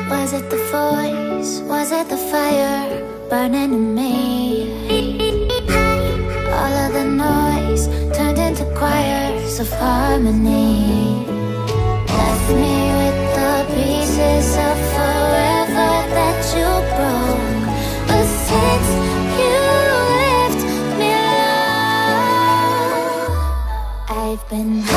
Was it the voice? Was it the fire burning in me? All of the noise turned into choirs of harmony. Left me with the pieces of forever that you broke. But since you left me alone, I've been